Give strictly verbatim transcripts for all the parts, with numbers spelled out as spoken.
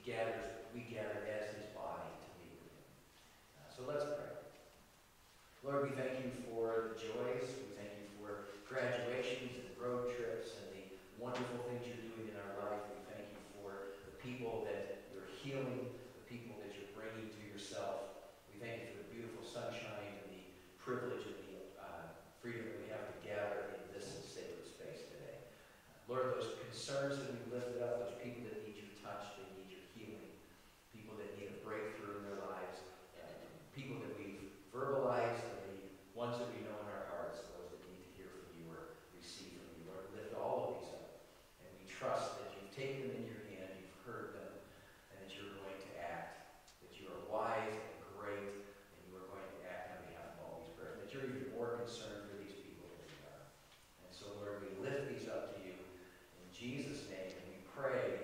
gathers, we gather as his body to meet with him. Uh, so let's pray. Lord, we thank you for the joys. We thank you for graduations and road trips and the wonderful things you're doing in our life. We thank you for the people that you're healing, the people that you're bringing to yourself. We thank you for the beautiful sunshine and the privilege and the uh, freedom that we have to gather in this sacred space today. Lord, those concerns that we've lifted up, those people that need your touch, they need your healing, people that need a breakthrough in their lives, uh, people that we've verbalized, and the ones that we know in our hearts, those that need to hear from you or receive from you. Lord, lift all of these up, and we trust that you've taken them in your hand, you've heard them, and that you're going to act, that you are wise and great, and you are going to act on behalf of all these prayers, that you're even more concerned for these people than we are. And so, Lord, we lift these up to you in Jesus' name, and we pray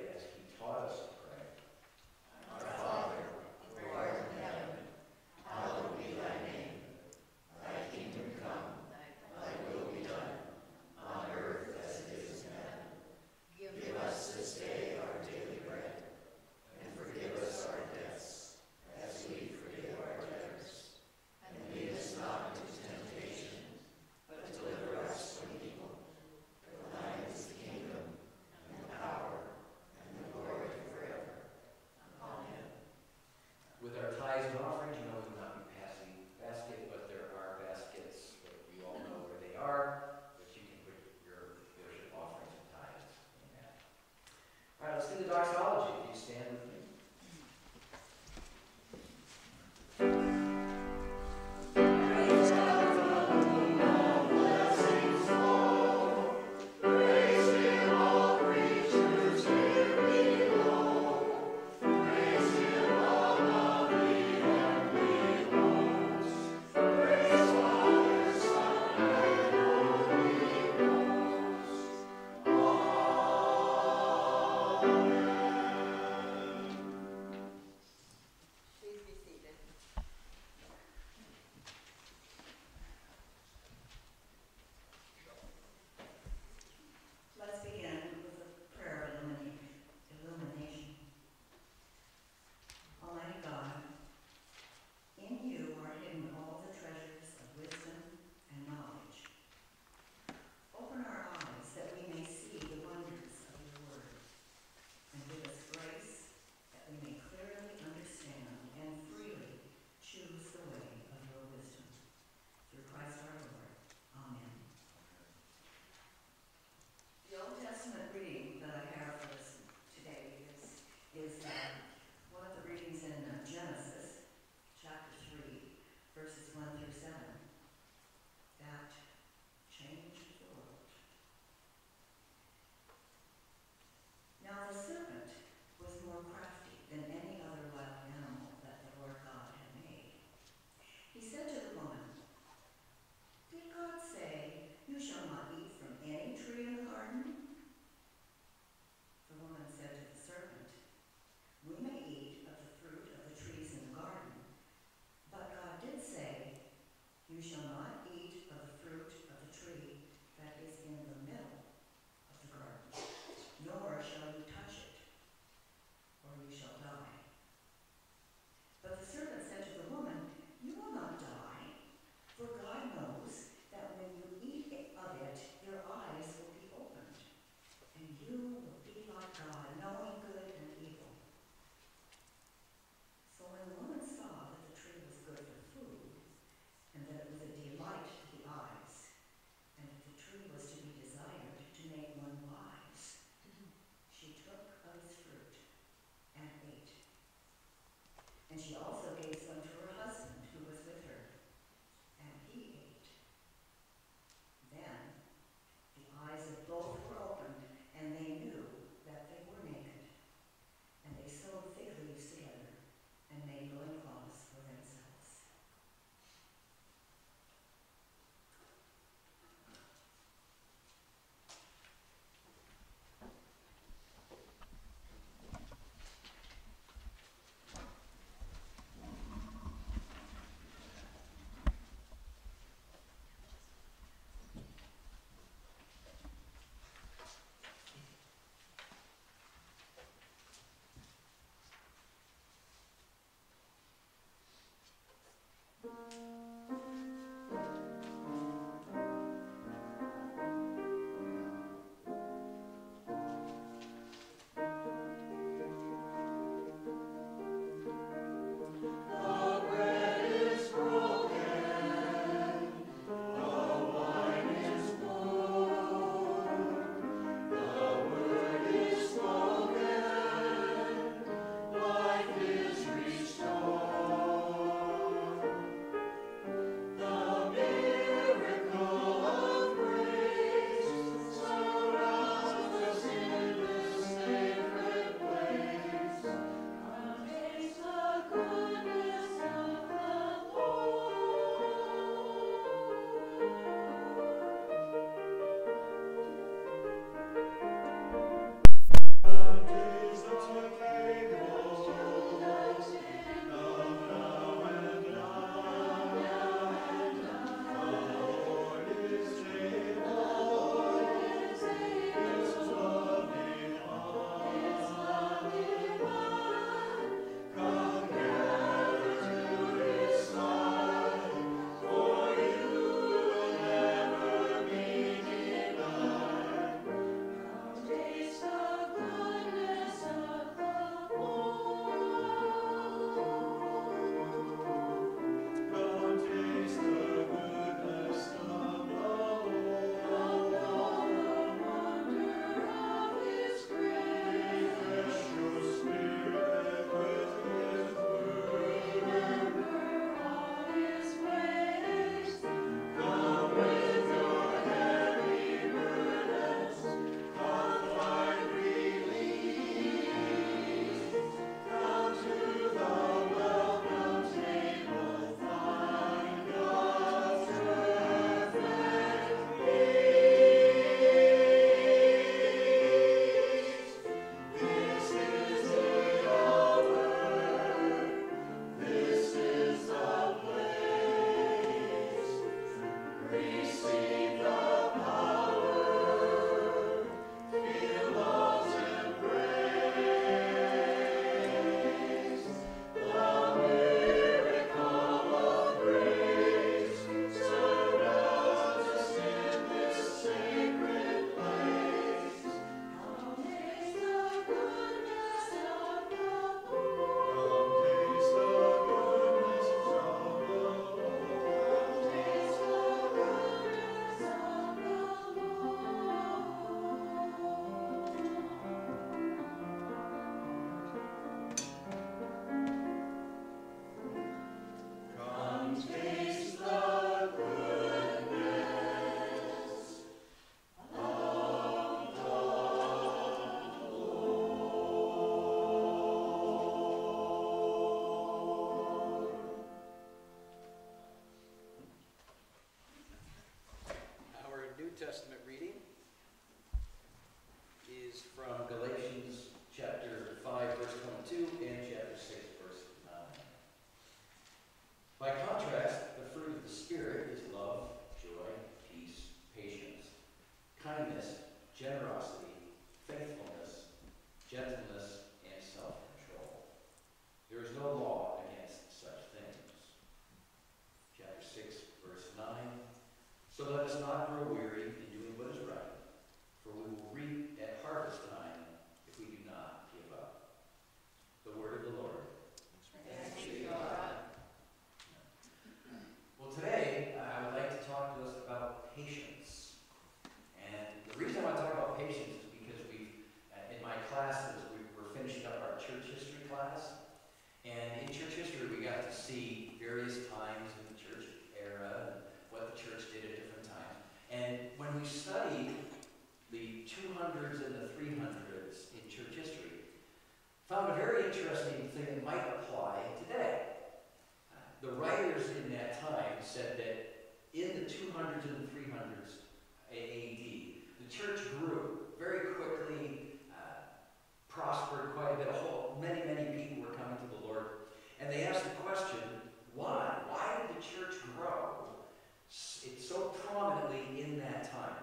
class. And in church history, we got to see various times in the church era and what the church did at different times. And when we studied the two hundreds and the three hundreds in church history, found a very interesting thing that might apply today. Uh, the writers in that time said that in the two hundreds and the three hundreds A D, the church grew very quickly, uh, prospered quite a bit. A whole, many, many people were coming to the Lord. And they asked the question, why? Why did the church grow it's so prominently in that time?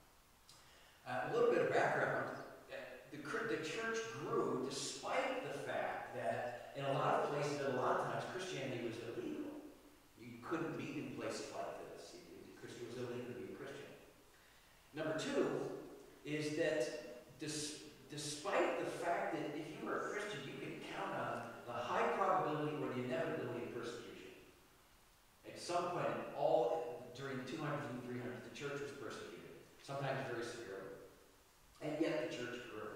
Uh, a little bit of background. The, the church grew despite the fact that in a lot of places, at a lot of times, Christianity was illegal. You couldn't meet in places like this. It was illegal to be a Christian. Number two is that dis, despite the fact that if you were a Christian, you could count on the high probability or the inevitability of persecution. At some point, all during the two hundreds and three hundreds, the church was persecuted, sometimes very severely. And yet the church grew.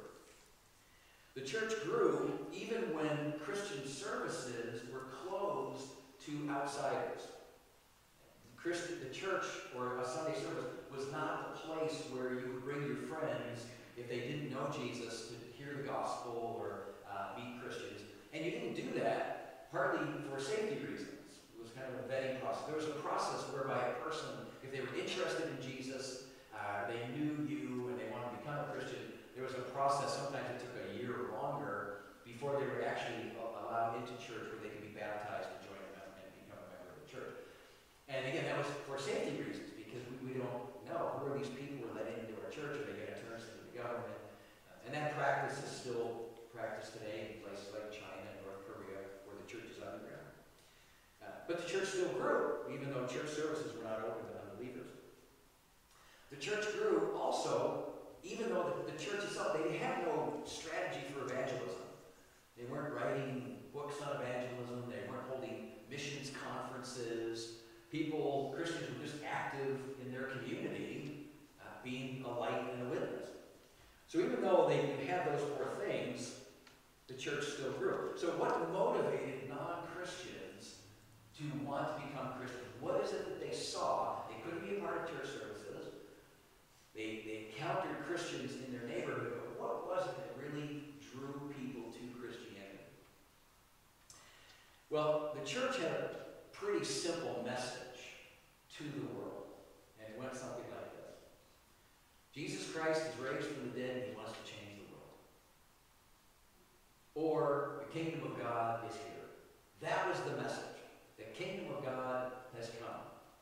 The church grew even when Christian services were closed to outsiders. The, Christian, the church or a Sunday service was not the place where you would bring your friends if they didn't know Jesus to hear the gospel or uh, meet Christians. And you didn't do that partly for safety reasons. It was kind of a vetting process. There was a process whereby a person, if they were interested in Jesus, uh, they knew you and they wanted to become a Christian, there was a process, sometimes it took a year or longer, before they were actually allowed into church where they could be baptized and join them and become a member of the church. And again, that was for safety reasons, because we, we don't know who are these people we're letting into our church. Are they going to turn us into the government? Uh, and that practice is still practiced today in places like China and North Korea, where the church is underground. Uh, but the church still grew, even though church services were not open to unbelievers. The church grew also, even though the, the church itself, they had no strategy for evangelism. They weren't writing books on evangelism. They weren't holding missions conferences. People, Christians were just active in their community, uh, being a light and a witness. So even though they had those four things, the church still grew. So what motivated non-Christians to want to become Christians? What is it that they saw? They couldn't be a part of church services. They, they encountered Christians in their neighborhood, but what was it that really drew people to Christianity? Well, the church had a pretty simple message to the world, and it went something like this. Jesus Christ is raised from the dead, and he wants to change the world. Or, the kingdom of God is here. That was the message. The kingdom of God has come.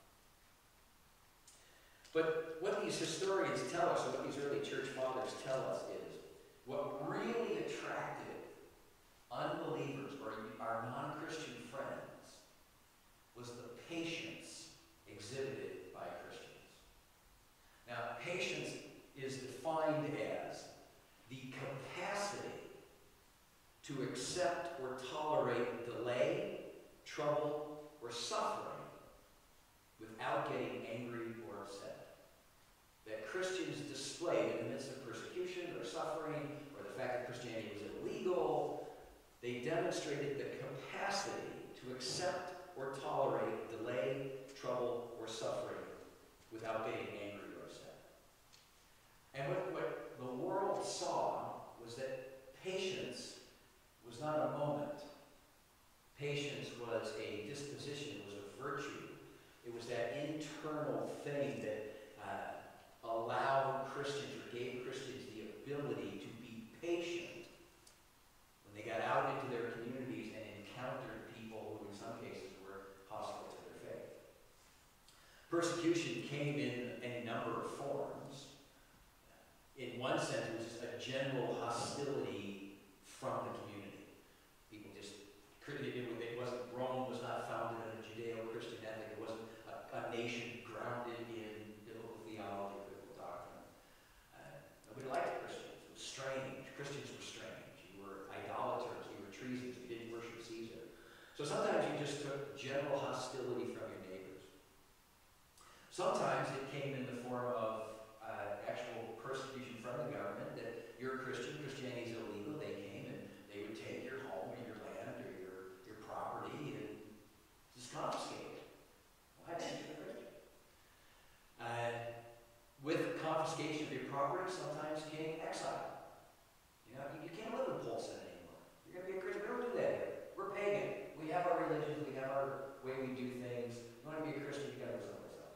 But what these historians tell us, or what these early church fathers tell us, is what really attracted unbelievers or our non-Christian friends was the patience exhibited by Christians. Now, patience is defined as the capacity to accept or tolerate delay, trouble, or suffering without getting angry or upset. That Christians displayed in the midst of persecution or suffering, or the fact that Christianity was illegal, they demonstrated the capacity to accept or tolerate delay, trouble, or suffering without getting angry or upset. And what, what the world saw was that patience was not a moment. Patience was a disposition, it was a virtue. It was that internal thing that uh, allowed Christians, or gave Christians the ability to be patient when they got out into their communities and encountered people who in some cases were hostile to their faith. Persecution came in any number of forms. In one sense, it was just a general hostility from the community. People just, it wasn't, Rome was not founded on a Judeo-Christian ethic. It wasn't a, a nation grounded in biblical theology or biblical doctrine. Uh, nobody liked Christians. It was strange. Christians were strange. You were idolaters. You were treasonous. You didn't worship Caesar. So sometimes you just took general hostility from your neighbors. Sometimes it came in the form of uh, actual persecution from the government, that you're a Christian, Christianity is illegal. They came and they would take your home or your we do things. You want to be a Christian, you got to go someplace else.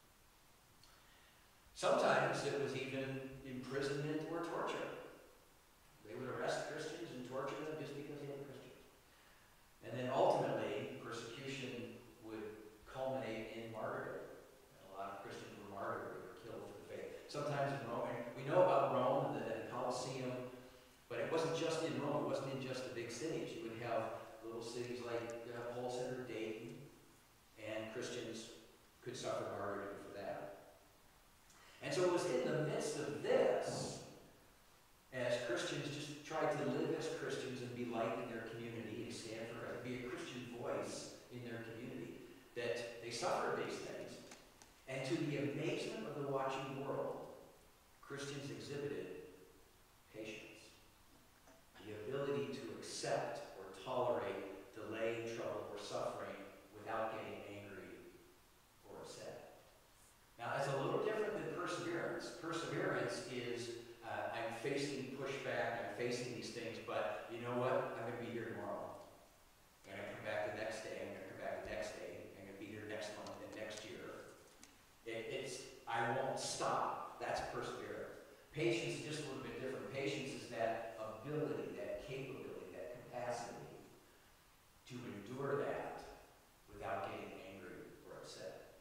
Sometimes it was even imprisonment or torture. They would arrest Christians and torture them just because they were Christians. And then ultimately, persecution would culminate in martyrdom. And a lot of Christians were martyred, they were killed for the faith. Sometimes in Rome, and we know about Rome and the Colosseum, but it wasn't just in Rome, it wasn't in just the big cities. You would have little cities like uh, Polson or Dayton, and Christians could suffer martyrdom for that. And so it was in the midst of this, as Christians just tried to live as Christians and be light in their community and stand for Christ, be a Christian voice in their community, that they suffered these things. And to the amazement of the watching world, Christians exhibited patience, the ability to accept or tolerate delay, trouble, or suffering without getting angry or upset. Now, that's a little different than perseverance. Perseverance is uh, I'm facing pushback, I'm facing these things, but you know what? I'm going to be here tomorrow. I'm going to come back the next day, I'm going to come back the next day, I'm going to be here next month and next year. It, it's, I won't stop. That's perseverance. Patience is just a little bit different. Patience is that ability, that capability, that capacity to endure that without getting angry or upset.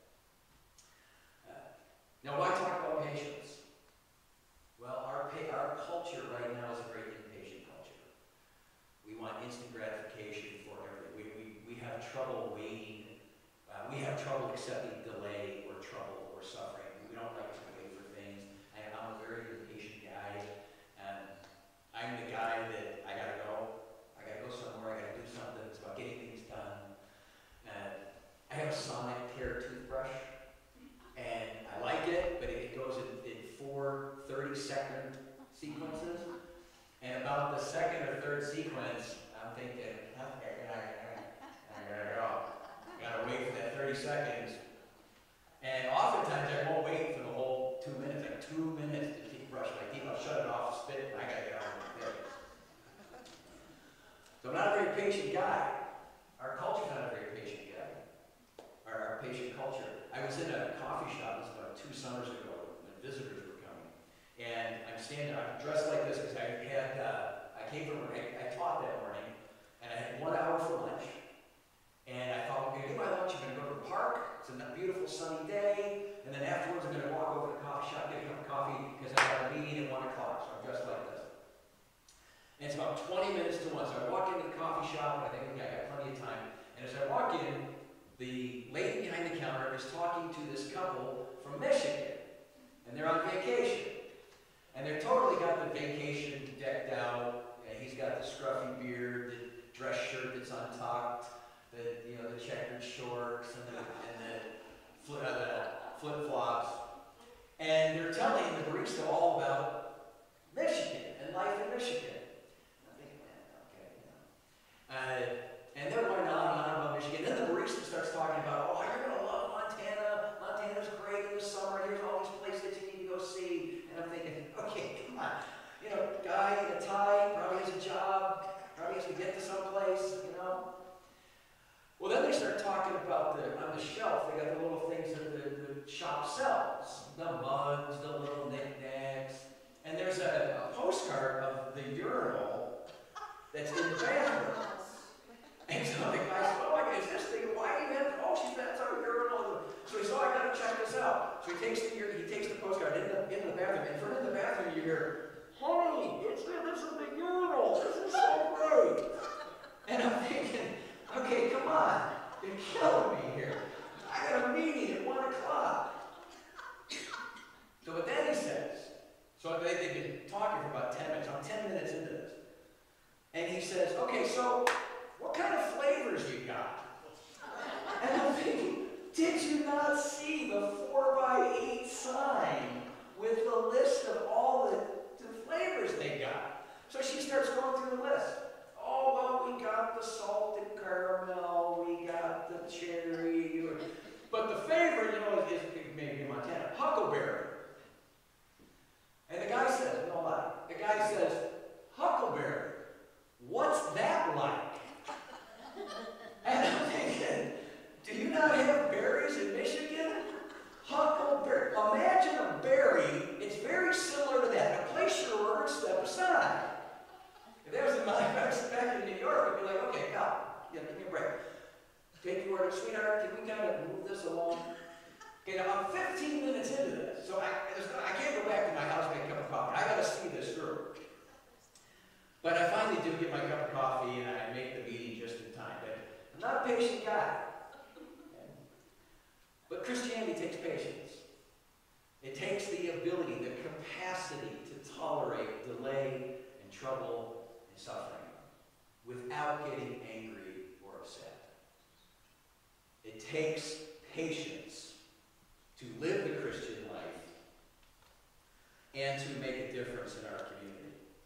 Uh, now, why talk about patience? Well, our, pa our culture right now is a great impatient culture. We want instant gratification for everything. We, we, we have trouble waiting. Uh, we have trouble accepting delay or trouble or suffering. We don't like to wait for things. I, I'm a very impatient guy. Um, I'm the guy that I gotta go. I gotta go somewhere. I gotta do something. It's about getting things done. Uh, I have a Sonic Care toothbrush, and I like it, but it goes in, in four thirty-second sequences. And about the second or third sequence, I'm thinking, okay, I, I, I gotta go. I gotta wait for that thirty seconds. And oftentimes I won't wait for the whole two minutes, like two minutes to keep brushing my teeth. I'll shut it off, spit it, and I gotta get on with it. So I'm not a very patient guy. Our culture's not a very patient guy. Our, our patient culture. I was in a coffee shop, this was about two summers ago, when visitors were coming. And I'm standing, I'm dressed like this because I had, uh, I came from work, I, I taught that morning, and I had one hour for lunch. And I thought, okay, get my lunch, I'm going to go to the park, it's a beautiful sunny day, and then afterwards I'm going to walk over to the coffee shop, get a cup of coffee, because I have a meeting at one o'clock, so I'm dressed like this. And it's about twenty minutes to one, so I walk into the coffee shop, and I think, okay, I got plenty of time. And as I walk in, the lady behind the counter is talking to this couple from Michigan, and they're on vacation. And they're totally got the vacation decked out, and he's got the scruffy beard, the dress shirt that's untucked, the, you know, the checkered shorts and the, and the, flip, uh, the flip-flops. And they're telling the barista all about Michigan and life in Michigan. And I'm thinking, man, okay, you know. Uh, and they're going on and on about Michigan. Then the barista starts talking about, oh, you're going to love Montana. Montana's great in the summer. Here's all these places you need to go see. And I'm thinking, okay, come on. You know, guy in a tie, probably has a job, probably has to get to someplace, you know. Well, then they start talking about the, on the shelf, they got the little things that the, the shop sells. The mugs, the little knickknacks. And there's a, a postcard of the urinal that's in the bathroom. And so the guy said, oh, is this thing, why do you have, oh, she's, that's our urinal. So he said, oh, I gotta check this out. So he takes the, he takes the postcard into the, into the bathroom, and from in the bathroom you hear, honey, it's, this is the urinal, this is so great. And I'm thinking, okay, come on, you're killing me here. I got a meeting at one o'clock. So but then he says, so they, they've been talking for about ten minutes, I'm ten minutes into this. And he says, okay, so what kind of flavors you got? And I'm thinking, did you not see the four by eight sign with the list of all the, the flavors they got? So she starts going through the list. Oh, well, we got the salted caramel, we got the cherry, but the favorite, you know, is maybe in Montana, huckleberry. And the guy says, no lie, the guy says, huckleberry, what's that like? And I'm thinking, do stop. Yeah, give me a break. Take your order. Sweetheart, can we kind of move this along? Okay, now I'm fifteen minutes into this, so I, I can't go back to my house and make a cup of coffee. I got to see this through. But I finally do get my cup of coffee, and I make the meeting just in time. But I'm not a patient guy. Okay? But Christianity takes patience. It takes the ability, the capacity to tolerate delay and trouble and suffering without getting angry or upset. It takes patience to live the Christian life and to make a difference in our community.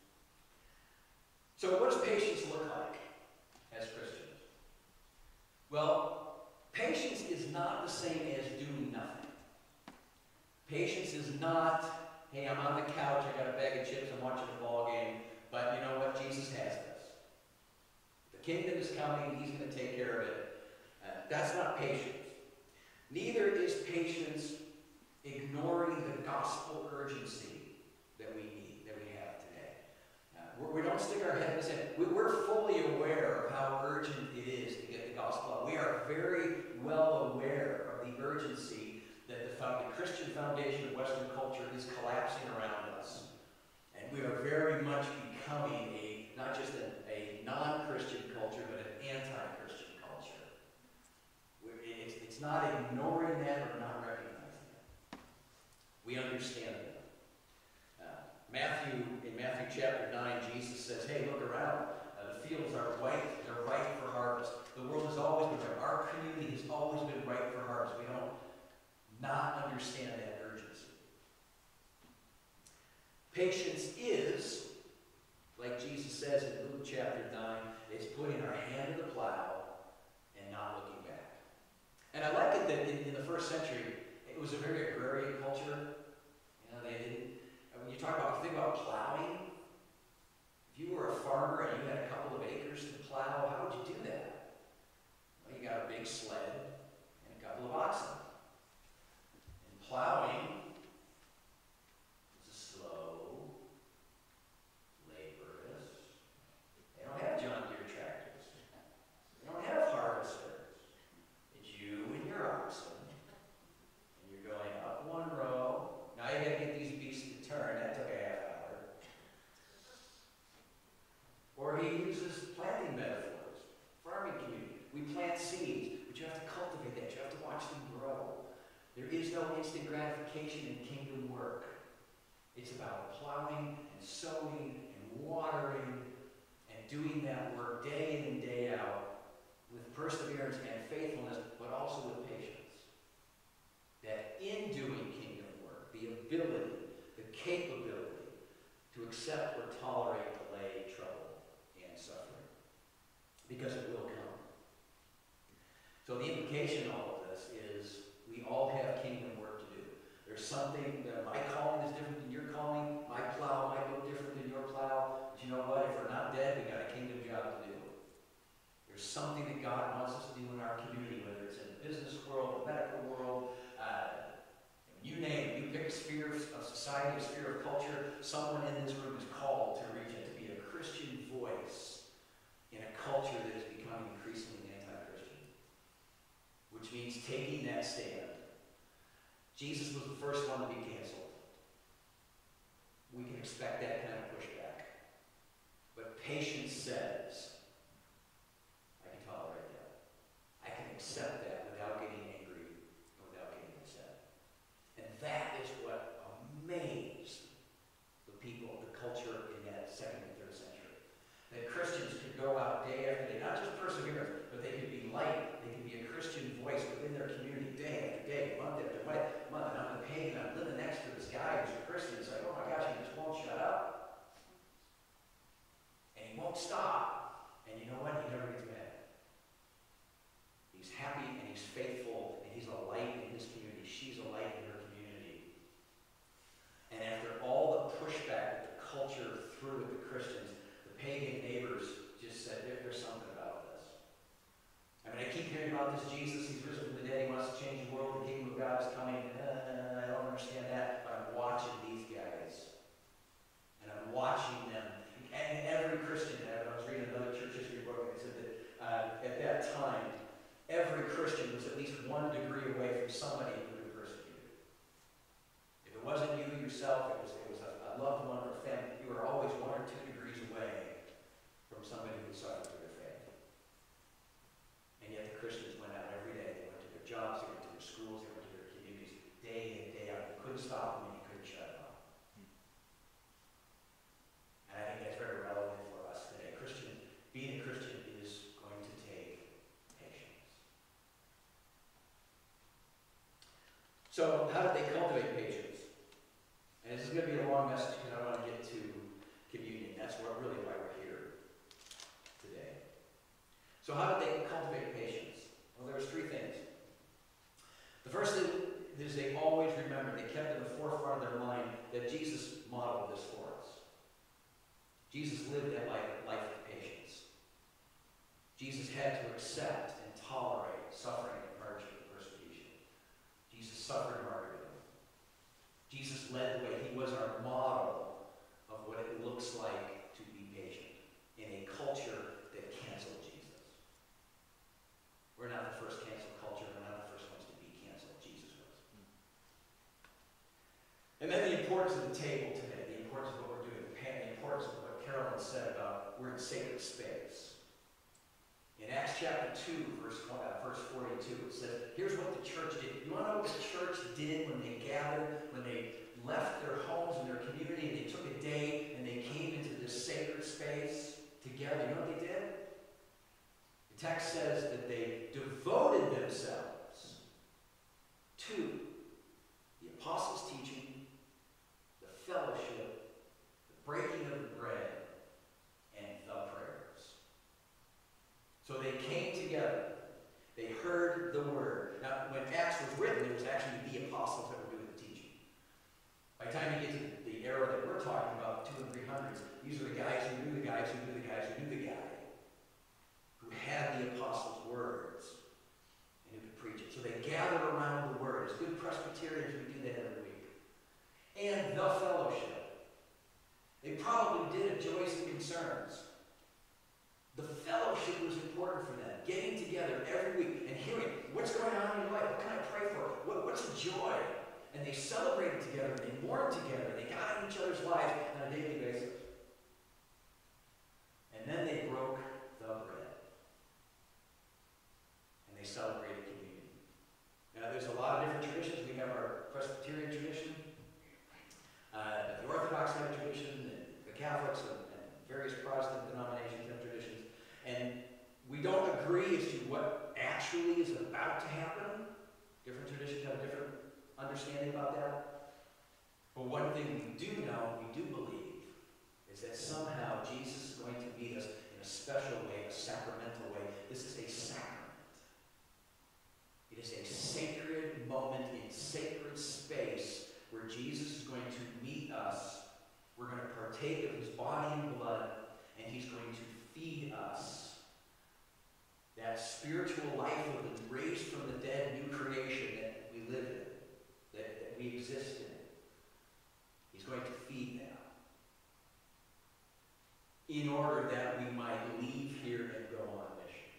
So what does patience look like as Christians? Well, patience is not the same as doing nothing. Patience is not, hey, I'm on the couch, I got a bag of chips, I'm watching a ball game, but you know what? Jesus has this. The kingdom is coming, he's going to take care of it. Uh, that's not patience. Neither is patience ignoring the gospel urgency that we need, that we have today. Uh, we're, we don't stick our head in the sand. We, we're fully aware of how urgent it is to get the gospel out. We are very well aware of the urgency that the, found, the Christian foundation of Western culture is collapsing around us. And we are very much becoming a, not just a, a non-Christian culture, but an anti-Christian culture. It's, it's not ignoring that or not recognizing it. We understand that. Uh, Matthew, in Matthew chapter nine, Jesus says, hey, look around. Uh, the fields are white. They're ripe for harvest. The world has always been ripe. Our community has always been ripe for harvest. We don't not understand that urgency. Patience is, like Jesus says in Luke chapter nine, it's putting our hand to the plow and not looking back. And I like it that in, in the first century, it was a very agrarian culture. You know, they didn't, when you talk about, think about plowing, if you were a farmer and you had a couple of acres to plow, how would you do that? Well, you got a big sled and a couple of oxen. And plowing is a slow, laborious. They don't have John Deere tractors. They don't have harvesters. It's you and your oxen. And you're going up one row. Now you got to get these beasts to turn. That took a half hour. Or he uses planting metaphors. Farming community. We plant seeds, but you have to cultivate that. You have to watch them grow. There is no instant gratification in kingdom work. It's about plowing and sowing and watering and doing that work day in and day out with perseverance and faithfulness, but also with patience. That in doing kingdom work, the ability, the capability to accept or tolerate delay, trouble, and suffering. Because it will come. So the implication of all of this is we all have kingdom work to do. There's something that my calling is different than your calling. My plow might look different than your plow. But you know what? If we're not dead, we got a kingdom job to do. There's something that God wants us to do in our community, whether it's in the business world, the medical world, uh, you name it. You pick a sphere of society, a sphere of culture. Someone in this room is called to reach it, to be a Christian voice in a culture that is becoming increasingly anti-Christian. Which means taking that stand. Jesus was the first one to be canceled. We can expect that kind of pushback. But patience says, I can tolerate that. I can accept that without getting angry or without getting upset. And that is what amazed the people, the culture in that second and third century. That Christians could go out day after day, not just perseverance, but they could be light, they could be a Christian voice within their community day after day, month after month. And I'm the pagan, I'm living next to this guy who's a Christian. It's like, oh my gosh, he just won't shut up. And he won't stop. And you know what? He never gets mad. He's happy and he's faithful and he's a light in his community. She's a light in her community. And after all the pushback that the culture threw at the Christians, the pagan neighbors just said, there, there's something about this. I mean, I keep hearing about this Jesus. He's risen from the dead. He wants to change the world. The kingdom of God is coming. Uh, I don't understand that. But I'm watching these guys. And I'm watching them. And every Christian, I was reading another church history book, and it said that uh, uh, at that time, every Christian was at least one degree away from somebody who had been persecuted. If it wasn't you yourself, it was, it was a, a loved one or a family. You were always one or two degrees away from somebody who had suffered for their faith. And yet the Christians went out every day. They went to their jobs, they went to their schools, they went to their communities, day in, day out. You couldn't stop them and you couldn't shut them up. And I think that's very relevant for us today. Christian, being a Christian is going to take patience. So how did they cultivate patience? And this is going to be a long message because I want to get to communion. That's what really why we're here today. So how did they cultivate patience? Well, there was three things. The first thing is they always remembered, they kept in the forefront of their mind that Jesus modeled this for us. Jesus lived that life, life of patience. Jesus had to accept and tolerate suffering and hardship and persecution. Jesus suffered martyrdom. Jesus led the way. He was our model of what it looks like to be patient in a culture that canceled Jesus. We're not the first cancel culture. We're not the first ones to be canceled. Jesus was. And then the importance of the table today, the importance of what we're doing, the importance of what Carolyn said about we're in sacred space. In Acts chapter two, verse, uh, verse forty-two, it says, here's what the church did. You want to know what the church did when they gathered, when they left their homes and their community, and they took a day and they came into this sacred space together? You know what they did? The text says that they devoted themselves to the apostles' teaching, the fellowship, the breaking of the bread, and the prayers. So they came together. They heard the word. Now, when Acts was written, it was actually the apostles that were doing the teaching. By the time you get to the era that we're talking about, two and three hundreds, these are the guys who knew the guys who knew the guys who knew the guy, who had the apostles' words, and who could preach it. So they gathered around the word. As good Presbyterians, we do that every week. And the fellowship. They probably did it joys and concerns. The fellowship was important for them. Getting together every week and hearing what's going on in your life. What can I pray for? What, what's a joy? And they celebrated together. And they mourned together. They got in each other's lives on a daily basis. And then they broke the bread. And they celebrated communion. Now, there's a lot of different traditions. We have our Presbyterian tradition, uh, the Orthodox have a tradition, and the Catholics, and, and various Protestant denominations have traditions. And we don't agree as to what actually is about to happen. Different traditions have a different understanding about that. But one thing we do know, we do believe, is that somehow Jesus is going to meet us in a special way, a sacramental way. This is a sacrament. It is a sacred moment in sacred space where Jesus is going to meet us. We're going to partake of his body and blood, and he's going to feed us that spiritual life of the raised from the dead new creation that we live in, that, that we exist in. He's going to feed that in order that we might leave here and go on mission.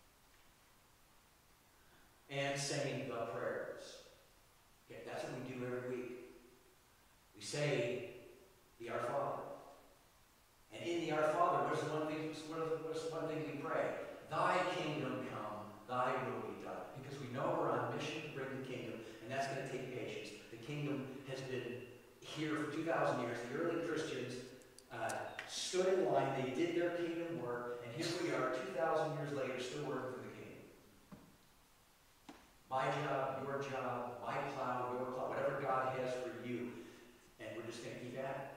And saying the prayers. Okay, that's what we do every week. We say the Our Father. And in the Our Father, what is the one thing, what is the one thing we pray? Thy kingdom come, thy will be done. Because we know we're on mission to bring the kingdom, and that's going to take patience. The kingdom has been here for two thousand years. The early Christians uh, stood in line, they did their kingdom work, and here we are two thousand years later still working for the kingdom. My job, your job, my plow, your plow, whatever God has for you. And we're just going to keep at it.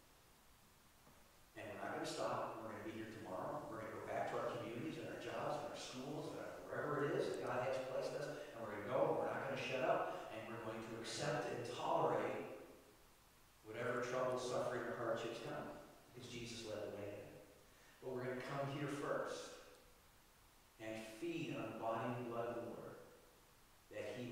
And we're not going to stop. We're going to be here tomorrow. We're going to go back to our communities and our jobs and our schools and wherever it is that God has placed us. And we're going to go, and we're not going to shut up. And we're going to accept and tolerate whatever trouble, suffering, or hardships come. Because Jesus led the way. But we're going to come here first and feed on the body and blood of the Lord that he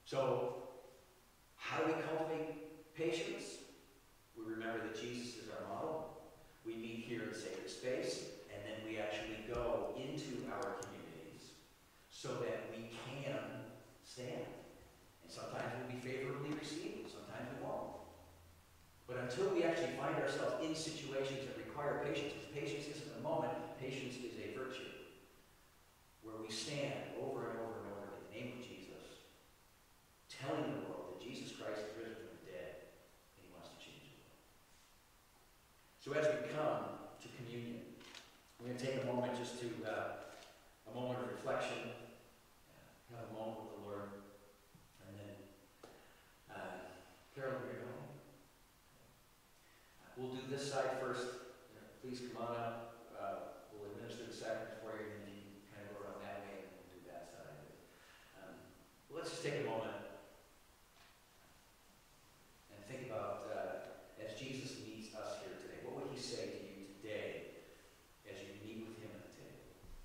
So, how do we cultivate patience? We remember that Jesus is our model. We meet here in sacred space, and then we actually go into our communities so that we can stand. And sometimes we'll be favorably received, sometimes we won't. But until we actually find ourselves in situations that require patience, because patience isn't a moment, patience is a virtue, where we stand over and over and over in the name of Jesus, telling the world that Jesus Christ is risen from the dead, and he wants to change the world. So as we come to communion, we're going to take a moment just to, uh, a moment of reflection, uh, have a moment with the Lord, and then, uh, Carol, we're going. Uh, we'll do this side first. Uh, please come on up. Uh, we'll administer the sacrament for you, and then you can kind of go around that way, and then we'll do that side. Um, let's just take a moment and think about, uh, as Jesus meets us here today, what would he say to you today as you meet with him at the table?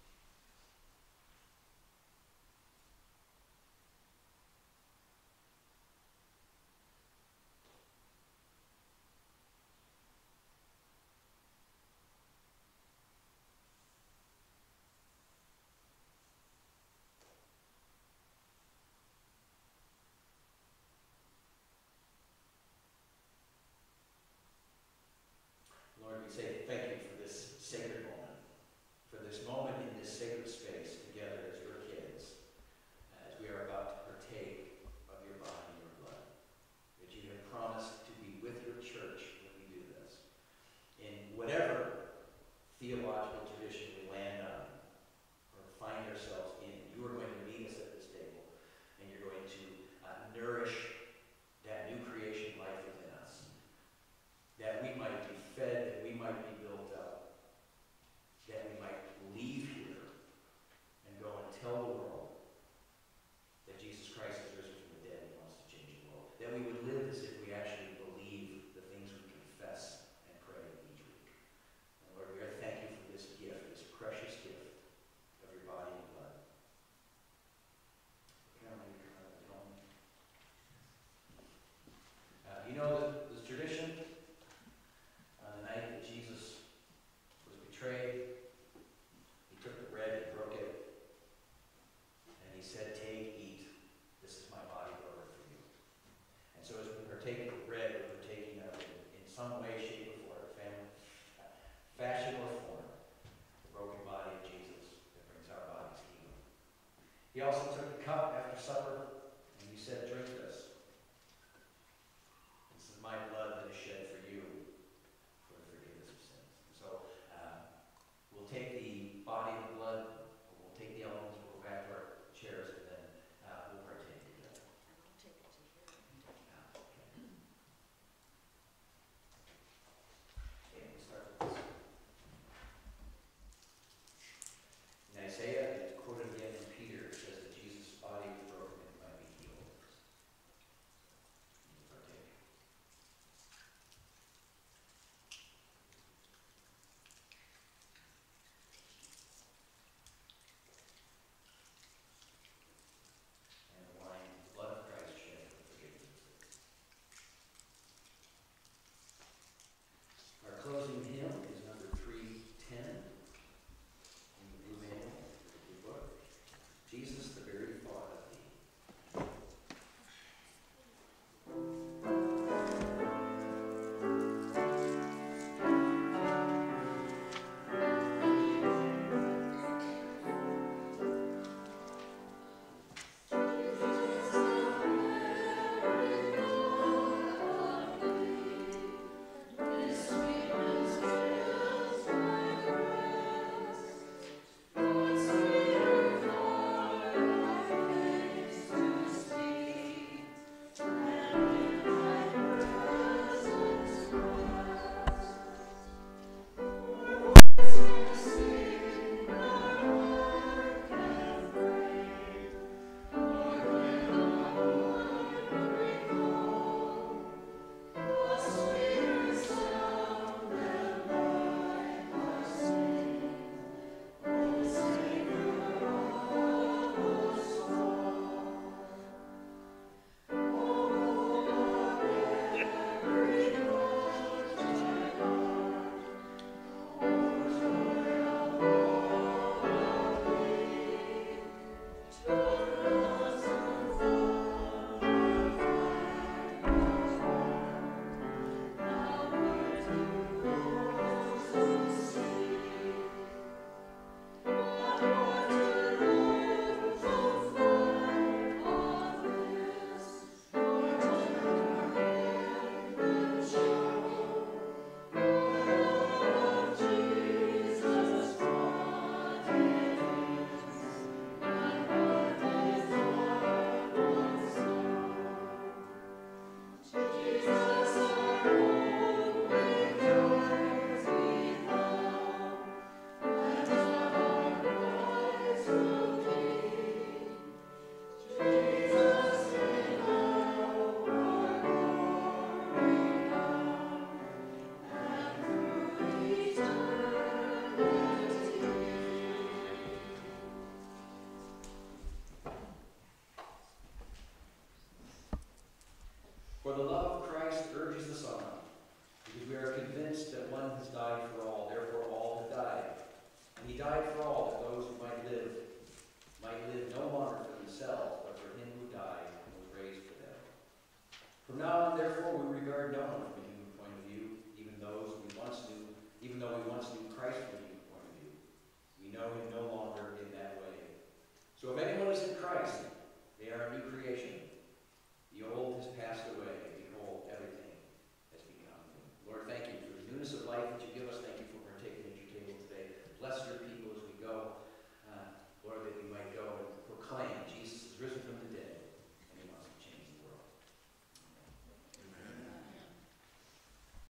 Lord, we say thank you for this sacred moment, for this moment in this sacred space together as your kids, as we are about to partake of your body and your blood, that you have promised to be with your church when we do this. In whatever theological tradition we land on or find ourselves in, you are going to meet us at this table, and you're going to uh, nourish that new creation life within us, that we might be fed, that we might be built up, that we might leave here and go and tell the world that Jesus Christ is risen from the dead and wants to change the world, that we would live as if we actually believe the things we confess and pray each week. And Lord, we are thank you for this gift, this precious gift of your body and blood. Caroline, you can, uh, tell me. Uh, you know the, the tradition. On the night that Jesus was betrayed, he took the bread and broke it, and he said, "Take, eat, this is my body broken for you." And so as we partake of the bread, we're partaking of it in some way, shape, or form, family, fashion or form, the broken body of Jesus that brings our bodies healing. He also took the cup after supper, and he said, "Drink